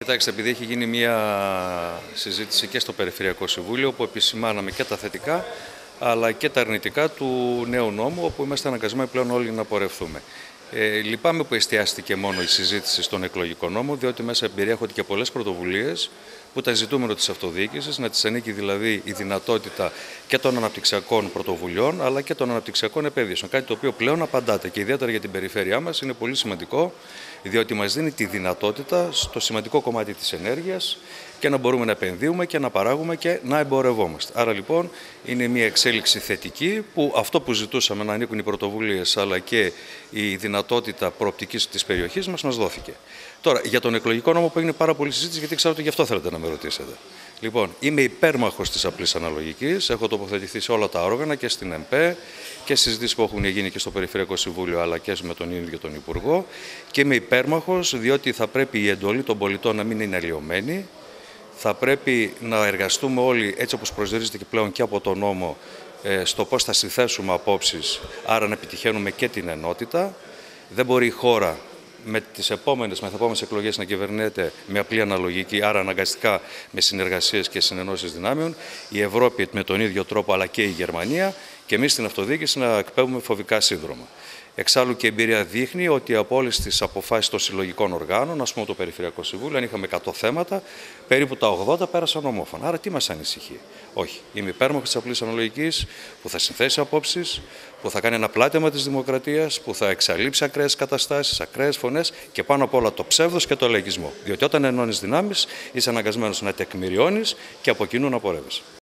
Κοιτάξτε, επειδή έχει γίνει μια συζήτηση και στο Περιφερειακό Συμβούλιο, όπου επισημάναμε και τα θετικά αλλά και τα αρνητικά του νέου νόμου, όπου είμαστε αναγκασμένοι πλέον όλοι να πορευθούμε. Λυπάμαι που εστιάστηκε μόνο η συζήτηση στον εκλογικό νόμο, διότι μέσα περιέχονται και πολλές πρωτοβουλίες που τα ζητούμενο της αυτοδιοίκησης, να της ανήκει δηλαδή η δυνατότητα και των αναπτυξιακών πρωτοβουλειών αλλά και των αναπτυξιακών επενδύσεων. Κάτι το οποίο πλέον απαντάται και ιδιαίτερα για την περιφέρειά μας είναι πολύ σημαντικό, διότι μας δίνει τη δυνατότητα στο σημαντικό κομμάτι της ενέργειας και να μπορούμε να επενδύουμε και να παράγουμε και να εμπορευόμαστε. Άρα λοιπόν είναι μια εξέλιξη θετική που αυτό που ζητούσαμε να ανήκουν οι πρωτοβουλίες αλλά και η δυνατότητα προοπτικής της περιοχής μας δόθηκε. Τώρα, για τον εκλογικό νόμο που έγινε πάρα πολύ συζήτηση, γιατί ξέρω ότι γι' αυτό θέλετε να με ρωτήσετε. Λοιπόν, είμαι υπέρμαχος της απλής αναλογικής, έχω τοποθετηθεί σε όλα τα όργανα και στην ΕΜΠΕ και συζητήσεις που έχουν γίνει και στο Περιφερειακό Συμβούλιο αλλά και με τον ίδιο τον Υπουργό και είμαι υπέρμαχος διότι θα πρέπει η εντολή των πολιτών να μην είναι αλλοιωμένη. Θα πρέπει να εργαστούμε όλοι έτσι όπως προσδιορίζεται και πλέον και από τον νόμο στο πώς θα συνθέσουμε απόψεις, άρα να επιτυχαίνουμε και την ενότητα. Δεν μπορεί η χώρα με τις επόμενες εκλογές να κυβερνείται με απλή αναλογική, άρα αναγκαστικά με συνεργασίες και συνενώσεις δυνάμεων, η Ευρώπη με τον ίδιο τρόπο αλλά και η Γερμανία και εμείς στην αυτοδιοίκηση να εκπέμπουμε φοβικά σύνδρομα. Εξάλλου και η εμπειρία δείχνει ότι από όλες τις αποφάσεις των συλλογικών οργάνων, ας πούμε το Περιφερειακό Συμβούλιο, αν είχαμε 100 θέματα, περίπου τα 80 πέρασαν ομόφωνα. Άρα τι μας ανησυχεί? Όχι. Είμαι υπέρμαχος της απλής αναλογικής που θα συνθέσει απόψεις, που θα κάνει ένα πλάτεμα της δημοκρατίας, που θα εξαλείψει ακραίες καταστάσεις, ακραίες φωνές και πάνω απ' όλα το ψεύδος και το λαϊκισμό. Διότι όταν ενώνεις δυνάμεις, είσαι αναγκασμένος να τεκμηριώνεις και από κοινού να πορεύεσαι.